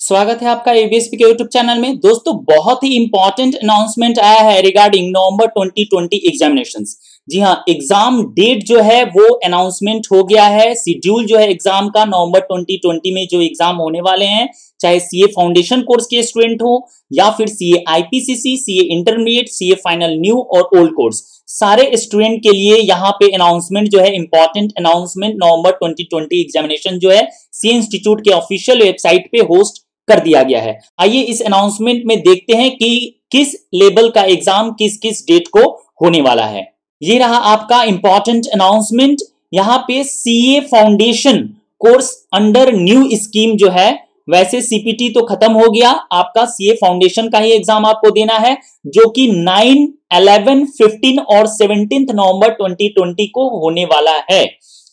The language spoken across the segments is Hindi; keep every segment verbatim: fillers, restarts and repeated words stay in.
स्वागत है आपका एबीएसपी के यूट्यूब चैनल में। दोस्तों, बहुत ही इंपॉर्टेंट अनाउंसमेंट आया है regarding November twenty twenty examinations. जी हाँ, एग्जाम डेट जो है वो अनाउंसमेंट हो गया है। शेड्यूल जो है एग्जाम का नवंबर ट्वेंटी ट्वेंटी में जो एग्जाम होने वाले हैं, चाहे सीए फाउंडेशन कोर्स के स्टूडेंट हो या फिर CA IPCC, CA intermediate, CA final new और ओल्ड कोर्स, सारे स्टूडेंट के लिए यहाँ पे अनाउंसमेंट जो है important announcement November twenty twenty examination जो है सीए इंस्टीट्यूट के ऑफिशियल वेबसाइट पे होस्ट कर दिया गया है। आइए इस अनाउंसमेंट में देखते हैं कि किस लेवल का एग्जाम किस किस डेट को होने वाला है। ये रहा आपका इंपॉर्टेंट अनाउंसमेंट। यहाँ पे CA foundation course under new scheme जो है, वैसे सीपीटी तो खत्म हो गया, आपका सीए फाउंडेशन का ही एग्जाम आपको देना है, जो कि नाइन, इलेवन, फिफ्टीन और सेवनटीन नवंबर ट्वेंटी ट्वेंटी को होने वाला है।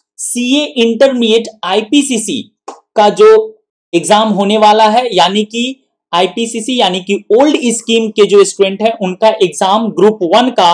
सीए इंटरमीडिएट आईपीसीसी का जो एग्जाम होने वाला है, यानी कि आईपीसीसी यानी कि ओल्ड स्कीम के जो स्टूडेंट हैं उनका एग्जाम ग्रुप वन का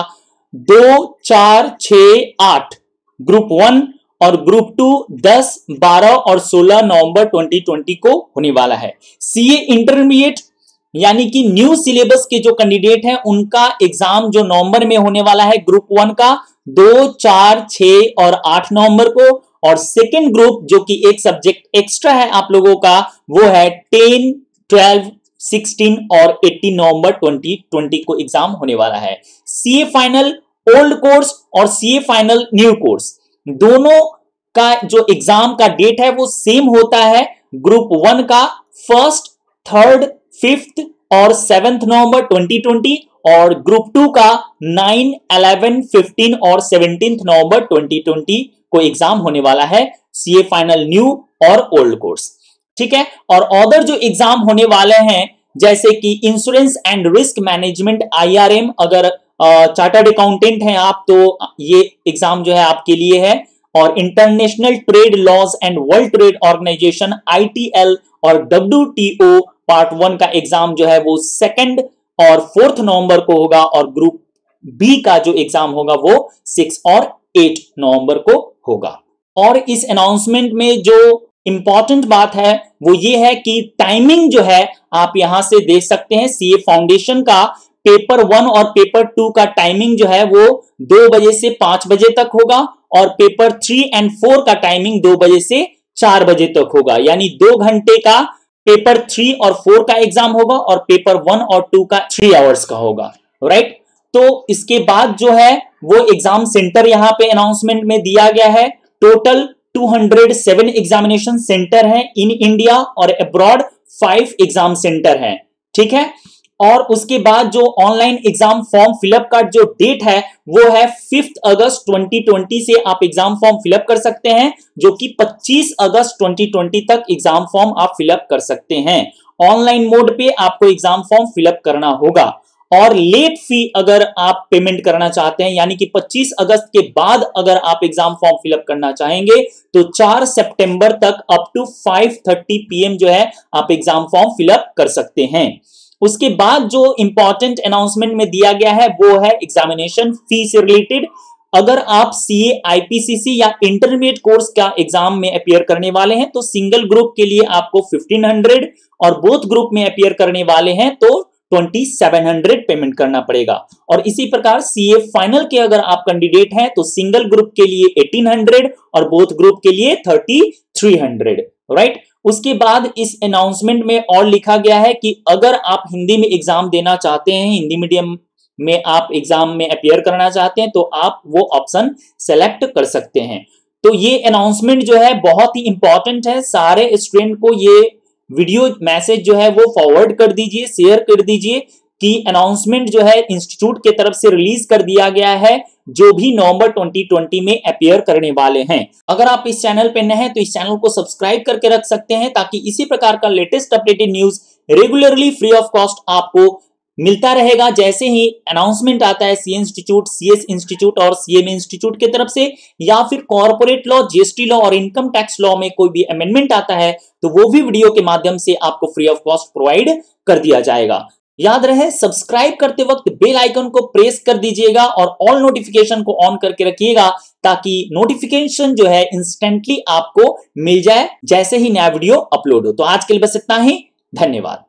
दो, चार, छह, आठ ग्रुप वन और ग्रुप टू दस, बारह और सोलह नवंबर ट्वेंटी ट्वेंटी को होने वाला है। सीए इंटरमीडिएट यानी कि न्यू सिलेबस के जो कैंडिडेट हैं उनका एग्जाम जो नवंबर में होने वाला है ग्रुप वन का दो, चार, छह और आठ नवंबर को, और सेकेंड ग्रुप जो कि एक सब्जेक्ट एक्स्ट्रा है आप लोगों का, वो है टेन, ट्वेल्व, सिक्सटीन और एटीन नवंबर ट्वेंटी ट्वेंटी को एग्जाम होने वाला है। सीए फाइनल ओल्ड कोर्स और सीए फाइनल न्यू कोर्स दोनों का जो एग्जाम का डेट है वो सेम होता है। ग्रुप वन का फर्स्ट, थर्ड, फिफ्थ और सेवेंथ नवंबर ट्वेंटी ट्वेंटी और ग्रुप टू का नाइन, इलेवन, फिफ्टीन और सेवनटीन नवंबर ट्वेंटी ट्वेंटी को एग्जाम होने वाला है, सीए फाइनल न्यू और ओल्ड कोर्स। ठीक है, और अदर जो एग्जाम होने वाले हैं जैसे कि insurance and risk management IRM, अगर चार्टर्ड अकाउंटेंट हैं आप तो ये एग्जाम जो है आपके लिए है, और international trade laws and world trade organization ITL और डब्ल्यूटीओ पार्ट वन का एग्जाम जो है वो सेकंड और फोर्थ नवंबर को होगा, और ग्रुप बी का जो एग्जाम होगा वो सिक्स और एट नवंबर को होगा। और इस अनाउंसमेंट में जो इंपॉर्टेंट बात है वो ये है कि टाइमिंग जो है आप यहां से देख सकते हैं। सीए फाउंडेशन का पेपर वन और पेपर टू का टाइमिंग जो है वो दो बजे से पांच बजे तक होगा, और पेपर थ्री एंड फोर का टाइमिंग दो बजे से चार बजे तक होगा, यानी दो घंटे का पेपर थ्री और फोर का एग्जाम होगा और पेपर वन और टू का थ्री आवर्स का होगा। राइट, तो इसके बाद जो है वो एग्जाम सेंटर यहां पे अनाउंसमेंट में दिया गया है। Total two hundred seven examination centre हैं इन इंडिया, और अब्रॉड फाइव एग्जाम सेंटर हैं। ठीक है, और उसके बाद जो ऑनलाइन एग्जाम फॉर्म फिलअप का जो डेट है वो है फिफ्थ अगस्त ट्वेंटी ट्वेंटी से आप एग्जाम फॉर्म फिलअप कर सकते हैं, जो कि पच्चीस अगस्त ट्वेंटी ट्वेंटी तक एग्जाम फॉर्म आप फिलअप कर सकते हैं। ऑनलाइन मोड पे आपको एग्जाम फॉर्म फिलअप करना होगा, और लेट फी अगर आप पेमेंट करना चाहते हैं, यानी कि पच्चीस अगस्त के बाद अगर आप एग्जाम फॉर्म फिलअप करना चाहेंगे तो चार सितंबर तक up to five thirty PM जो है आप एग्जाम फॉर्म फिलअप कर सकते हैं। उसके बाद जो इंपॉर्टेंट अनाउंसमेंट में दिया गया है वो है एग्जामिनेशन फी से रिलेटेड। अगर आप सीए आईपीसीसी या इंटरमीडिएट कोर्स का एग्जाम में अपीयर करने वाले हैं तो सिंगल ग्रुप के लिए आपको फिफ्टीन हंड्रेड, और बोथ ग्रुप में अपीयर करने वाले हैं तो ट्वेंटी सेवन हंड्रेड पेमेंट करना पड़ेगा। और इसी प्रकार सीए फाइनल के अगर आप कैंडिडेट हैं तो सिंगल ग्रुप के लिए एटीन हंड्रेड और बोथ ग्रुप के लिए थर्टी थ्री हंड्रेड। राइट, उसके बाद इस अनाउंसमेंट में और लिखा गया है कि अगर आप हिंदी में एग्जाम देना चाहते हैं, हिंदी मीडियम में आप एग्जाम में अपीयर करना चाहते हैं, तो आप वो ऑप्शन सेलेक्ट कर सकते हैं। तो ये अनाउंसमेंट जो है बहुत ही इंपॉर्टेंट है। सारे स्टूडेंट को ये वीडियो मैसेज जो है वो फॉरवर्ड कर दीजिए, शेयर कर दीजिए कि अनाउंसमेंट जो है इंस्टीट्यूट के तरफ से रिलीज कर दिया गया है, जो भी नवंबर ट्वेंटी ट्वेंटी में अपीयर करने वाले हैं। अगर आप इस चैनल पे नए हैं तो इस चैनल को सब्सक्राइब करके रख सकते हैं, ताकि इसी प्रकार का latest updated news regularly free of cost आपको मिलता रहेगा। जैसे ही अनाउंसमेंट आता है सीए इंस्टीट्यूट, सीएस इंस्टीट्यूट और सीएमए इंस्टीट्यूट की तरफ से, या फिर कॉर्पोरेट लॉ, जीएसटी लॉ और इनकम टैक्स लॉ में कोई भी अमेंडमेंट आता है, तो वो भी वीडियो के माध्यम से आपको फ्री ऑफ कॉस्ट प्रोवाइड कर दिया जाएगा। याद रहे, सब्सक्राइब करते वक्त बेल आइकन को प्रेस कर दीजिएगा और ऑल नोटिफिकेशन को ऑन करके रखिएगा, ताकि नोटिफिकेशन जो है इंस्टेंटली आपको मिल जाए जैसे ही नया वीडियो अपलोड हो। तो आज के लिए बस इतना ही। धन्यवाद।